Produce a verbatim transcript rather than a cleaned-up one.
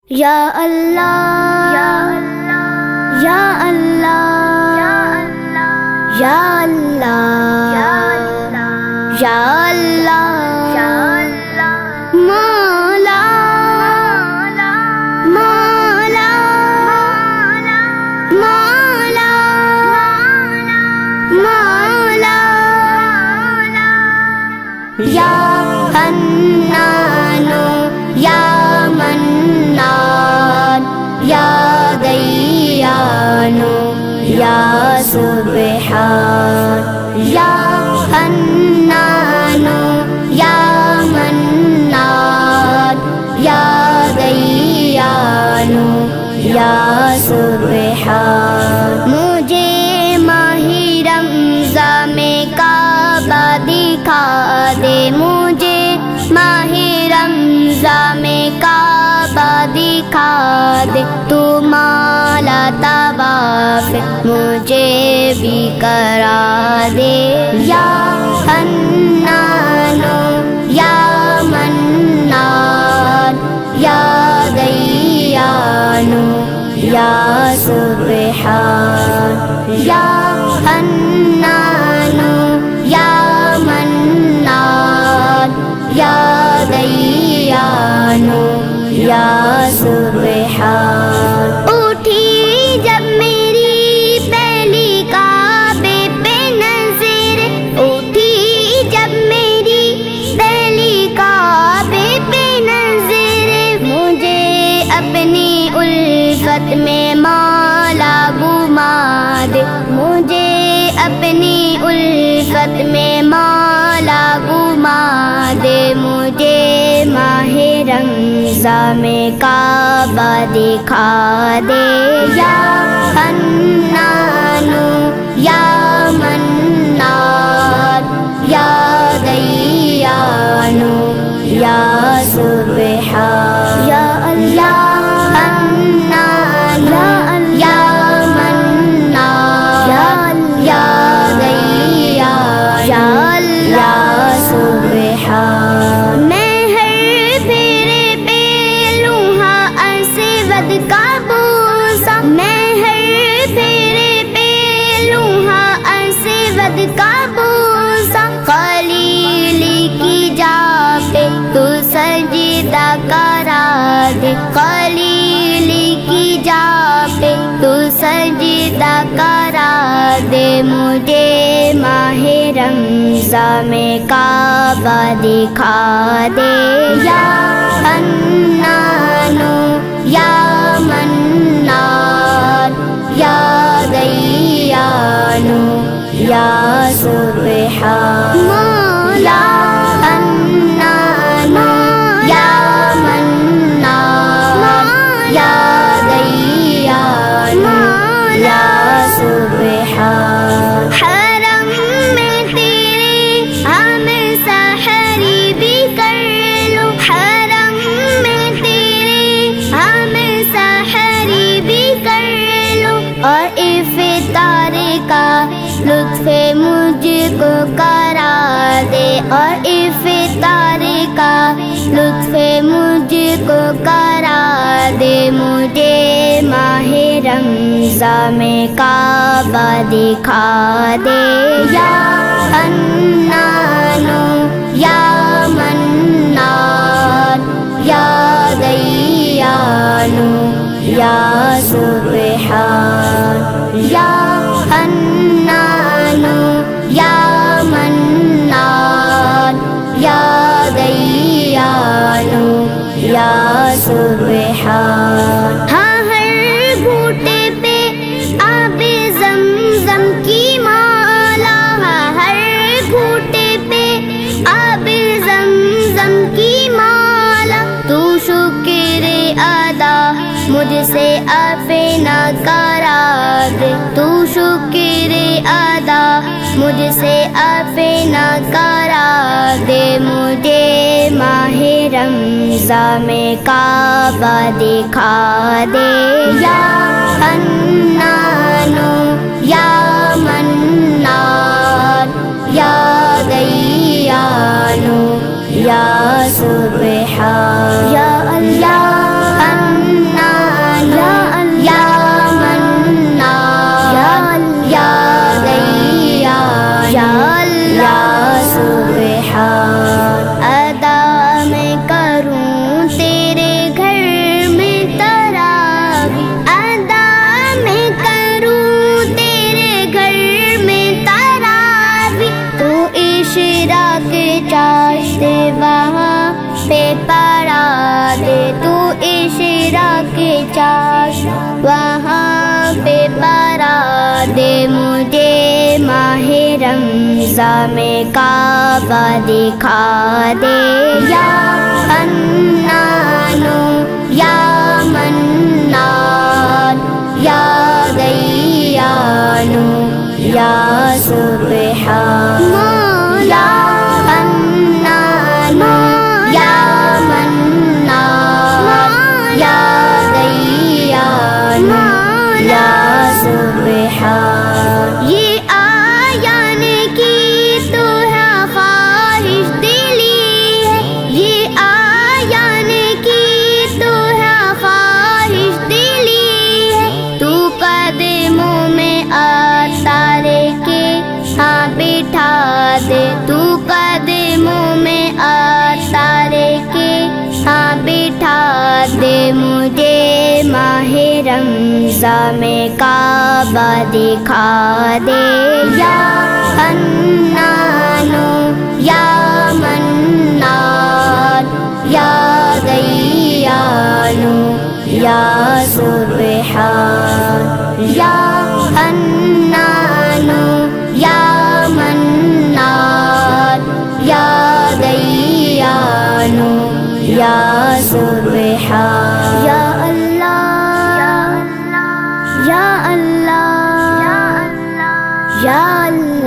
یا اللہ یا اللہ یا اللہ یا اللہ یا اللہ مولا مولا مولا مولا یا حنانو یا یا دیانو یا سبحان یا حنانو یا منان یا دیانو یا سبحان مجھے ماہ رمضان میں کعبہ دکھا دے مجھے ماہ رمضان میں کعبہ دکھا دے تو مالا طواف مجھے بھی کرا دے یا حنانو یا منان یا دیانو یا سبحان یا حنانو یا منان یا دیانو یا سبحان اٹھی جب میری پہلی کعبے پہ نظر اٹھی جب میری پہلی کعبے پہ نظر مجھے اپنی الفت میں مولا گھما دے مجھے اپنی الفت میں مولا گھما دے مجھے ماہ رمضان میں کعبہ دکھا دے یا حنانو یا منان یا دیانو یا سبحان یا اللہ حنانو یا منان یا دیانو یا اللہ سبحان میں ہر پھیرے پہ لوہا اسود کا بوسہ میں ہر پھیرے پہ لوہا اسود کا بوسہ خلیلی کی جا پہ تو سجدہ کرا دے خلیلی کی جا پہ تو سجدہ کرا دے مجھے ماہ رمضان میں کعبہ دکھا دے یا حنانو یا منان یا دیانو یا سبحان مولا حنانو یا منان یا دیانو یا سبحان حرم میں تیرے ہم سحری بھی کر لو حرم میں تیرے ہم سحری بھی کر لو اور افطار کا لطف مجھ کو کرا دے اور افطار کا لطف مجھ کو کرا دے مجھے ماہ رمضان میں کعبہ دکھا دے یا حنانو یا منان یا دیانو یا سبحان یا حنانو یا منان یا دیانو یا سبحان ہاں ہر گھوٹے پہ آب زمزم کی مالا ہاں ہر گھوٹے پہ آب زمزم کی مالا تو شکر ادا مجھ سے اپنا کرا دے تو شکر ادا مجھ سے اپنا کرا دے مجھے ماہ رمضان میں کعبہ دکھا دے یا حنانو یا منان یا دیانو یا سبحان یا اللہ چاش وہاں پہ برا دے مجھے ماہ رمضان میں کعبہ دکھا دے یا حنانو یا منان یا دیانو یا سبحان یا حنانو یا منان یا دیانو یا سبحان. یہ آیان کی تو ہے خواہش دلی ہے، یہ آیان کی تو ہے خواہش دلی ہے، تو قدموں میں اتارے کے ہاں بٹھا دے، تو قدموں میں اتارے کے ہاں بٹھا دے مجھے ماہ رمضان میں کعبہ دکھا دے یا حنانو یا منان یا دیانو یا سبحان یا حنانو یا منان یا دیانو یا سبحان. یا اللہ یا اللہ یا اللہ